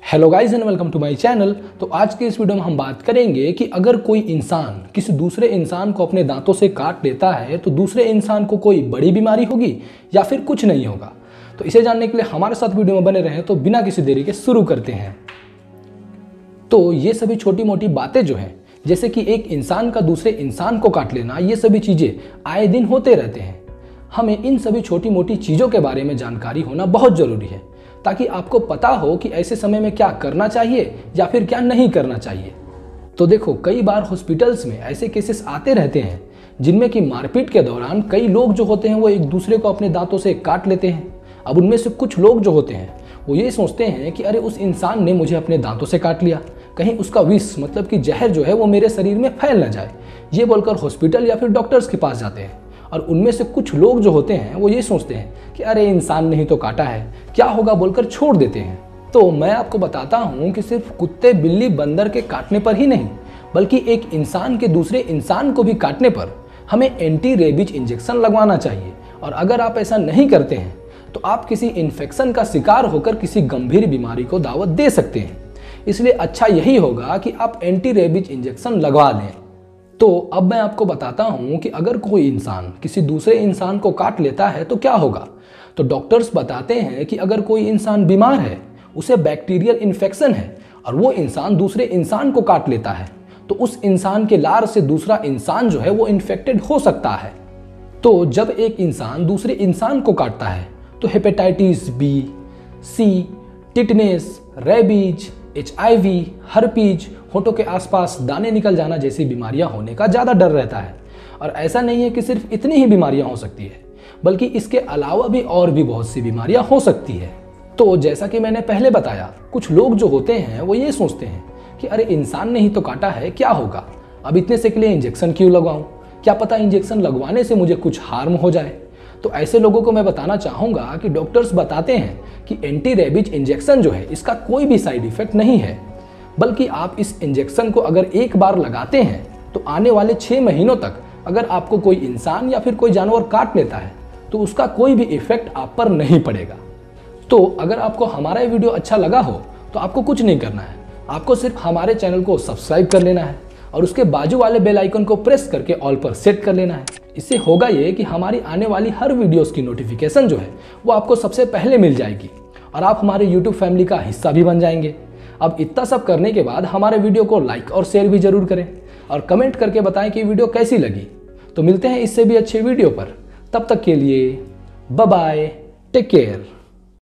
Hello guys and welcome to my channel. तो आज के इस वीडियो में हम बात करेंगे कि अगर कोई इंसान किसी दूसरे इंसान को अपने दांतों से काट लेता है तो दूसरे इंसान को कोई बड़ी बीमारी होगी या फिर कुछ नहीं होगा। तो इसे जानने के लिए हमारे साथ वीडियो में बने रहें। तो बिना किसी देरी के शुरू करते हैं। तो ये सभी छोटी मोटी बातें जो हैं, जैसे कि एक इंसान का दूसरे इंसान को काट लेना, ये सभी चीज़ें आए दिन होते रहते हैं। हमें इन सभी छोटी मोटी चीज़ों के बारे में जानकारी होना बहुत ज़रूरी है, ताकि आपको पता हो कि ऐसे समय में क्या करना चाहिए या फिर क्या नहीं करना चाहिए। तो देखो, कई बार हॉस्पिटल्स में ऐसे केसेस आते रहते हैं जिनमें कि मारपीट के दौरान कई लोग जो होते हैं वो एक दूसरे को अपने दांतों से काट लेते हैं। अब उनमें से कुछ लोग जो होते हैं वो ये सोचते हैं कि अरे उस इंसान ने मुझे अपने दांतों से काट लिया, कहीं उसका विष मतलब कि जहर जो है वो मेरे शरीर में फैल न जाए, ये बोलकर हॉस्पिटल या फिर डॉक्टर्स के पास जाते हैं। और उनमें से कुछ लोग जो होते हैं वो ये सोचते हैं कि अरे इंसान ने ही तो काटा है, क्या होगा बोलकर छोड़ देते हैं। तो मैं आपको बताता हूँ कि सिर्फ कुत्ते बिल्ली बंदर के काटने पर ही नहीं, बल्कि एक इंसान के दूसरे इंसान को भी काटने पर हमें एंटी रेबीज इंजेक्शन लगवाना चाहिए। और अगर आप ऐसा नहीं करते हैं तो आप किसी इन्फेक्शन का शिकार होकर किसी गंभीर बीमारी को दावत दे सकते हैं। इसलिए अच्छा यही होगा कि आप एंटी रेबीज इंजेक्शन लगवा लें। तो अब मैं आपको बताता हूं कि अगर कोई इंसान किसी दूसरे इंसान को काट लेता है तो क्या होगा। तो डॉक्टर्स बताते हैं कि अगर कोई इंसान बीमार है, उसे बैक्टीरियल इन्फेक्शन है और वो इंसान दूसरे इंसान को काट लेता है, तो उस इंसान के लार से दूसरा इंसान जो है वो इन्फेक्टेड हो सकता है। तो जब एक इंसान दूसरे इंसान को काटता है तो hepatitis B, C, tetanus, rabies, HIV, herpes, होठों के आसपास दाने निकल जाना जैसी बीमारियां होने का ज़्यादा डर रहता है। और ऐसा नहीं है कि सिर्फ इतनी ही बीमारियां हो सकती है, बल्कि इसके अलावा भी और भी बहुत सी बीमारियां हो सकती है। तो जैसा कि मैंने पहले बताया, कुछ लोग जो होते हैं वो ये सोचते हैं कि अरे इंसान ने ही तो काटा है, क्या होगा, अब इतने से के लिए इंजेक्शन क्यों लगवाऊं, क्या पता इंजेक्शन लगवाने से मुझे कुछ हार्म हो जाए। तो ऐसे लोगों को मैं बताना चाहूँगा कि डॉक्टर्स बताते हैं कि एंटी रेबीज इंजेक्शन जो है इसका कोई भी साइड इफेक्ट नहीं है, बल्कि आप इस इंजेक्शन को अगर एक बार लगाते हैं तो आने वाले 6 महीनों तक अगर आपको कोई इंसान या फिर कोई जानवर काट लेता है तो उसका कोई भी इफेक्ट आप पर नहीं पड़ेगा। तो अगर आपको हमारा ये वीडियो अच्छा लगा हो तो आपको कुछ नहीं करना है, आपको सिर्फ हमारे चैनल को सब्सक्राइब कर लेना है और उसके बाजू वाले बेल आइकन को प्रेस करके ऑल पर सेट कर लेना है। इससे होगा ये कि हमारी आने वाली हर वीडियोस की नोटिफिकेशन जो है वो आपको सबसे पहले मिल जाएगी और आप हमारे YouTube फैमिली का हिस्सा भी बन जाएंगे। अब इतना सब करने के बाद हमारे वीडियो को लाइक और शेयर भी जरूर करें और कमेंट करके बताएं कि वीडियो कैसी लगी। तो मिलते हैं इससे भी अच्छे वीडियो पर, तब तक के लिए बाय बाय, टेक केयर।